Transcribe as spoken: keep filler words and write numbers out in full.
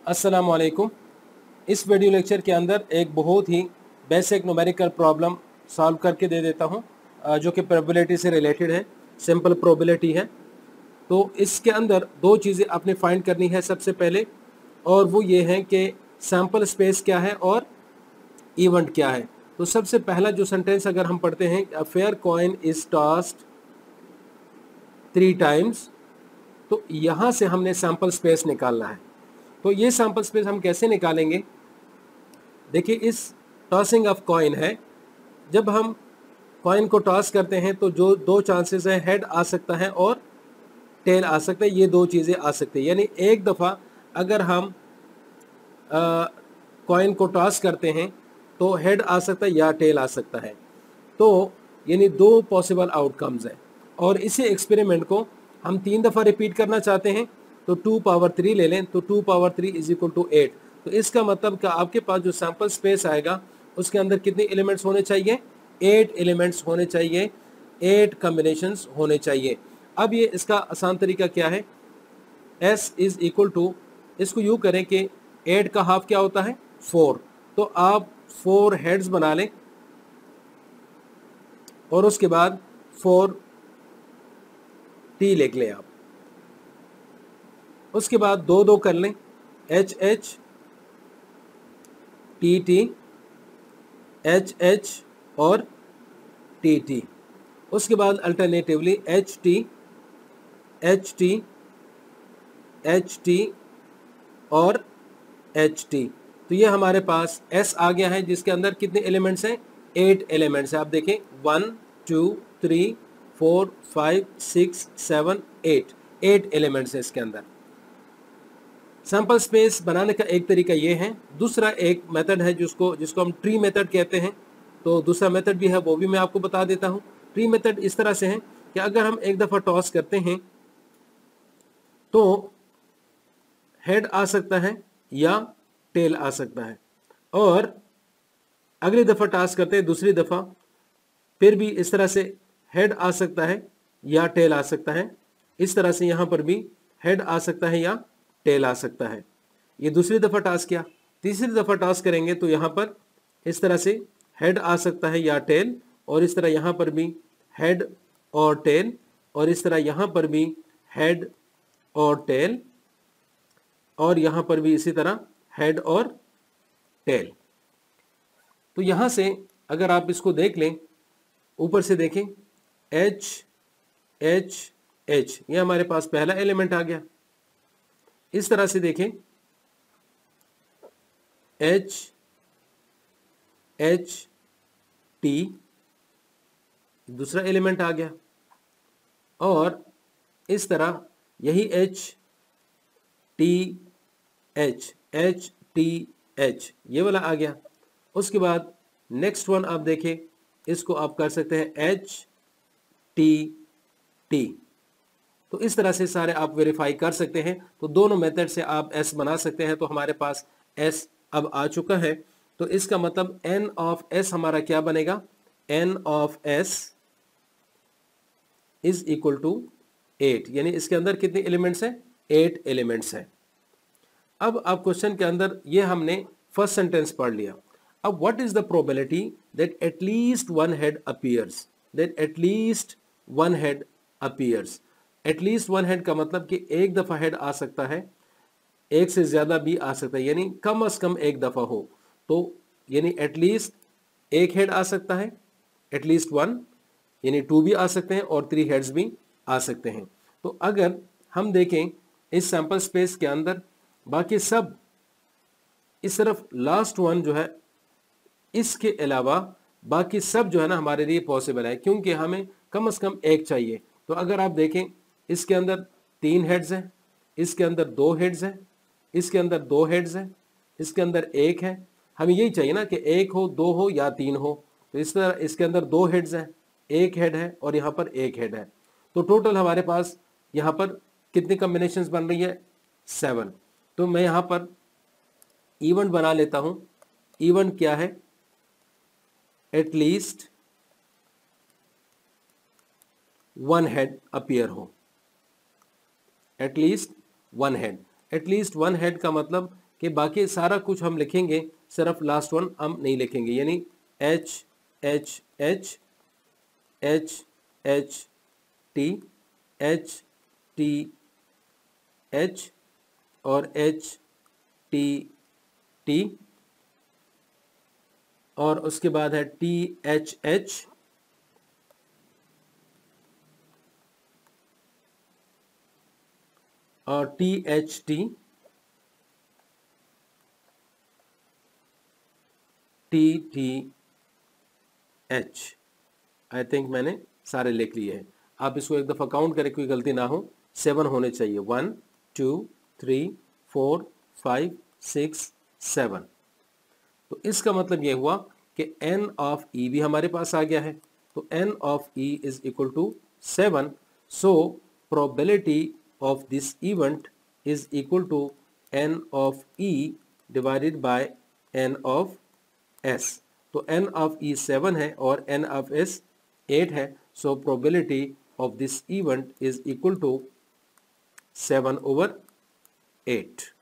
अस्सलाम वालेकुम। इस वीडियो लेक्चर के अंदर एक बहुत ही बेसिक न्यूमेरिकल प्रॉब्लम सॉल्व करके दे देता हूं, जो कि प्रोबेबिलिटी से रिलेटेड है, सिंपल प्रोबेबिलिटी है। तो इसके अंदर दो चीज़ें आपने फाइंड करनी है सबसे पहले, और वो ये है कि सैम्पल स्पेस क्या है और इवेंट क्या है। तो सबसे पहला जो सेंटेंस अगर हम पढ़ते हैं, a fair coin is tossed three times, तो यहाँ से हमने सैम्पल स्पेस निकालना है। तो ये सैम्पल स्पेस हम कैसे निकालेंगे? देखिए, इस टॉसिंग ऑफ कॉइन है, जब हम कॉइन को टॉस करते हैं तो जो दो चांसेस हैं, हेड आ सकता है और टेल आ सकता है, ये दो चीज़ें आ सकती है। यानी एक दफ़ा अगर हम कॉइन को टॉस करते हैं तो हेड आ सकता है या टेल आ सकता है। तो यानी दो पॉसिबल आउटकम्स हैं, और इसी एक्सपेरिमेंट को हम तीन दफ़ा रिपीट करना चाहते हैं, तो टू पावर थ्री ले लें, तो two power three is equal to eight. तो इसका मतलब कि आपके पास जो सैम्पल स्पेस आएगा उसके अंदर कितने एलिमेंट्स होने चाहिए? एट एलिमेंट्स होने चाहिए, एट कॉम्बिनेशंस होने चाहिए। अब ये इसका आसान तरीका क्या है? s इज इक्वल टू, इसको यूँ करें कि एट का हाफ क्या होता है? फोर। तो आप फोर हेड्स बना लें और उसके बाद फोर टी लिख लें आप। उसके बाद दो दो कर लें, H H T T, H H और टी टी। उसके बाद alternatively H T, H T, H T और एच टी। तो ये हमारे पास एस आ गया है, जिसके अंदर कितने एलिमेंट्स हैं? एट एलिमेंट्स हैं। आप देखें, one two three four five six seven eight, eight elements हैं इसके अंदर। सैम्पल स्पेस बनाने का एक तरीका ये है। दूसरा एक मेथड है जिसको जिसको हम ट्री मेथड कहते हैं। तो दूसरा मेथड भी है, वो भी मैं आपको बता देता हूँ। ट्री मेथड इस तरह से है कि अगर हम एक दफ़ा टॉस करते हैं तो हेड आ सकता है या टेल आ सकता है, और अगली दफ़ा टॉस करते हैं दूसरी दफ़ा, फिर भी इस तरह से हेड आ सकता है या टेल आ सकता है। इस तरह से यहाँ पर भी हेड आ सकता है या टेल आ सकता है। ये दूसरी दफ़ा टॉस किया। तीसरी दफ़ा टॉस करेंगे तो यहाँ पर इस तरह से हेड आ सकता है या टेल, और इस तरह यहाँ पर भी हेड और टेल, और इस तरह यहाँ पर भी हेड और टेल, और यहाँ पर भी इसी तरह हेड और टेल। तो यहाँ से अगर आप इसको देख लें, ऊपर से देखें, एच एच एच, ये हमारे पास पहला एलिमेंट आ गया। इस तरह से देखें, एच एच टी, दूसरा एलिमेंट आ गया, और इस तरह यही H T H, H T H, ये वाला आ गया। उसके बाद नेक्स्ट वन आप देखें, इसको आप कर सकते हैं एच टी टी। तो इस तरह से सारे आप वेरीफाई कर सकते हैं। तो दोनों मेथड से आप एस बना सकते हैं। तो हमारे पास एस अब आ चुका है। तो इसका मतलब एन ऑफ एस हमारा क्या बनेगा? N of S is equal to eight. यानी इसके अंदर कितने एलिमेंट्स हैं? एट एलिमेंट्स हैं। अब आप क्वेश्चन के अंदर ये हमने फर्स्ट सेंटेंस पढ़ लिया। अब what is the probability that at least one head appears? That at least one head appears. At least one head का मतलब कि एक दफा हेड आ सकता है, एक से ज्यादा भी आ सकता है, यानी कम अज कम एक दफा हो। तो यानी एटलीस्ट एक हेड आ सकता है, एटलीस्ट वन, यानी टू भी आ सकते हैं, और थ्री हेड्स भी आ सकते हैं। तो अगर हम देखें इस सैंपल स्पेस के अंदर, बाकी सब, इस तरफ लास्ट वन जो है, इसके अलावा बाकी सब जो है ना हमारे लिए पॉसिबल है, क्योंकि हमें कम से कम एक चाहिए। तो अगर आप देखें, इसके अंदर तीन हेड्स हैं, इसके अंदर दो हेड्स हैं, इसके अंदर दो हेड्स हैं, इसके अंदर एक है। हमें यही चाहिए ना कि एक हो, दो हो या तीन हो। तो इस तरह इसके अंदर दो हेड्स हैं, एक हेड है, और यहाँ पर एक हेड है। तो टोटल हमारे पास यहाँ पर कितनी कॉम्बिनेशंस बन रही है? सेवन। तो मैं यहाँ पर इवेंट बना लेता हूँ। इवेंट क्या है? एटलीस्ट वन हेड अपीयर हो, at least one head. At least one head का मतलब कि बाकी सारा कुछ हम लिखेंगे, सिर्फ लास्ट वन हम नहीं लिखेंगे, यानी H H H H H T H T H और एच टी टी और उसके बाद है टी एच एच और T H T T T H. I think मैंने सारे लिख लिए हैं। आप इसको एक दफ़ा काउंट करें, कोई गलती ना हो। सेवन होने चाहिए, one two three four five six seven. तो इसका मतलब ये हुआ कि n ऑफ e भी हमारे पास आ गया है, तो n of e is equal to seven. So probability of this event is equal to n of e divided by n of s। तो n ऑफ e सेवन है और n ऑफ s एट है, so probability of this event is equal to seven over eight.